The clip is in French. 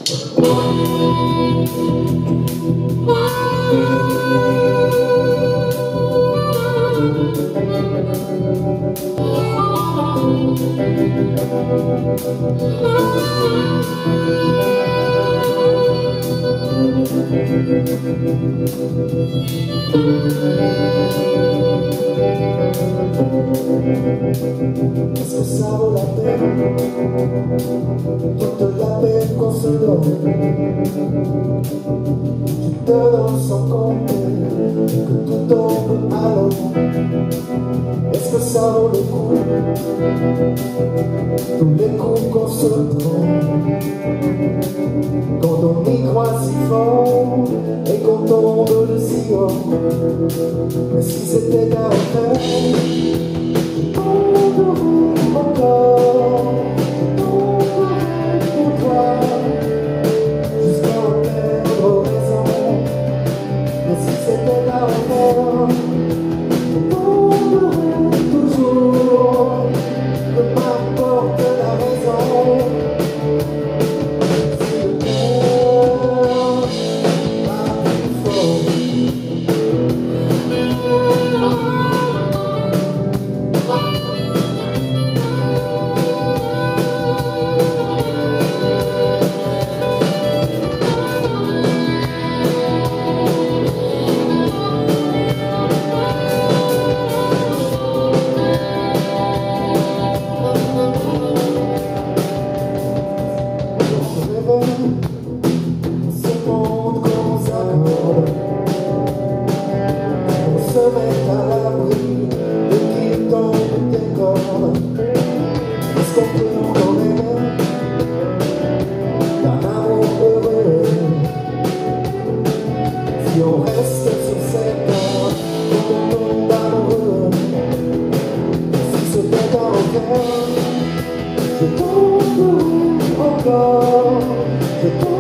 Est-ce que ça vaut la peine, toute la peine qu'on se donne? Tu te donnes sans compter que tout tombe à l'eau. Est-ce que ça vaut le coup, tous les coups qu'on se prend quand on y croit si fort et qu'on tombe de si haut? Mais si c'était à refaire, encore, pour toi, jusqu'à en perdre raison. Mais si c'était à refaire, je tomberai toujours, peu m'importe la raison. Si le cœur bat plus fort, ce monde qu'on s'accorde, on se met à l'abri de qui tombe des cordes. Est-ce qu'on peut encore aimer d'un amour heureux si on reste sur cette terre quand on tombe amoureux? Si c'était un requin, je tomberai encore.